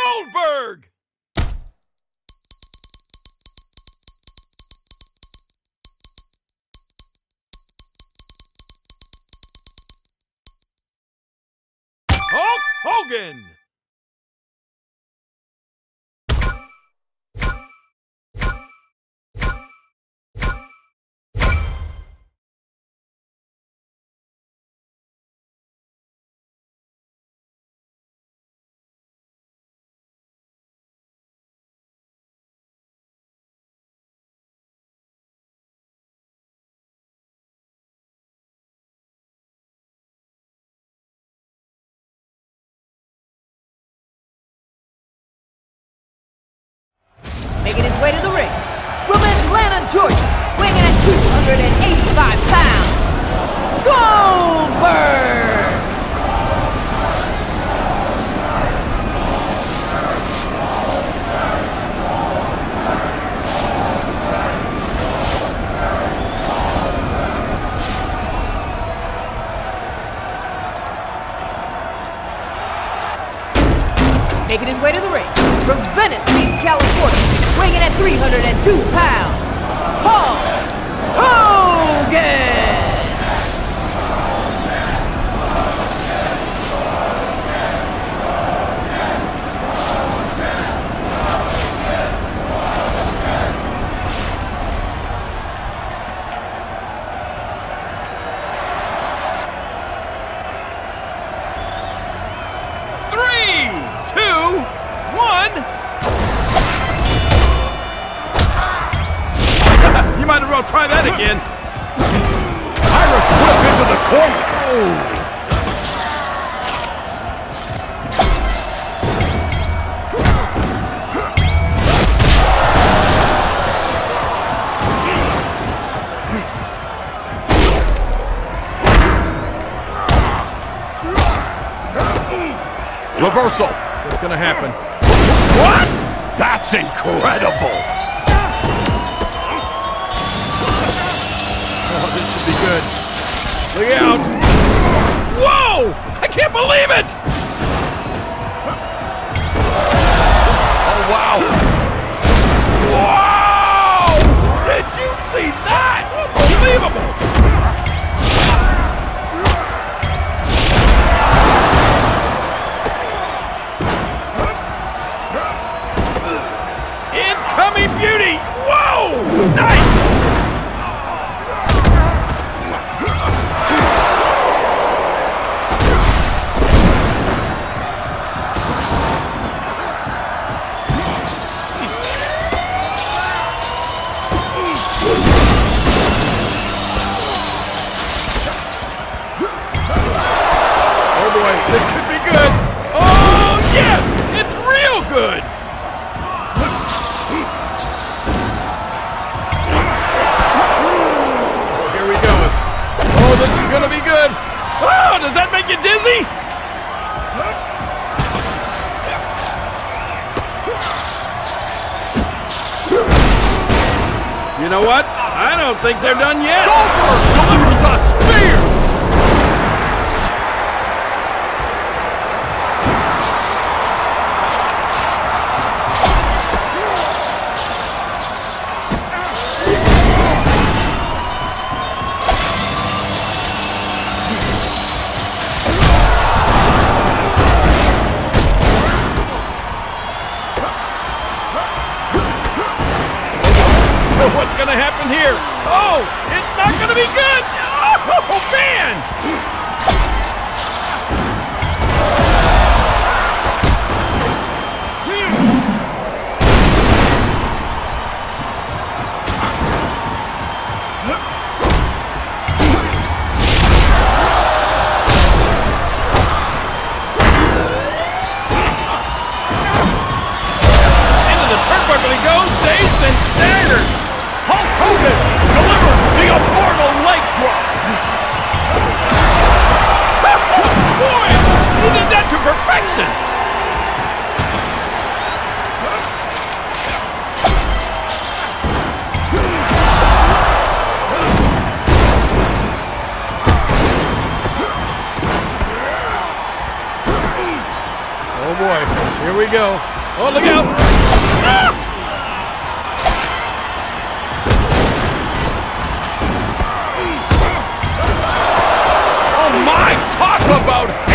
Goldberg! Hulk Hogan! Making his way to the ring, from Atlanta, Georgia, weighing in at 285 pounds, Goldberg! Making his way to the ring, from Venice Beach, California, weighing in at 302 pounds, Hulk Hogan! You might as well try that again. Irish whip into the corner. Reversal. What's gonna happen? What? That's incredible. Oh, this should be good. Look out! Whoa! I can't believe it! Oh, wow. Whoa! Did you see that? Unbelievable! Incoming beauty! Whoa! Nice! Oh boy, this could be good. Oh yes, it's real good. Oh, here we go. Oh, this is gonna be good. Oh, does that make you dizzy? You know what? I don't think they're done yet. Goldberg delivers a spear. What's gonna happen here? Oh, it's not gonna be good! Oh, man! Into the turnbuckle he goes, dazed and staggered! Hulk Hogan delivers the immortal leg drop. Boy, he did that to perfection! Oh boy, here we go. Oh, look out! Ah! Oh my, talk about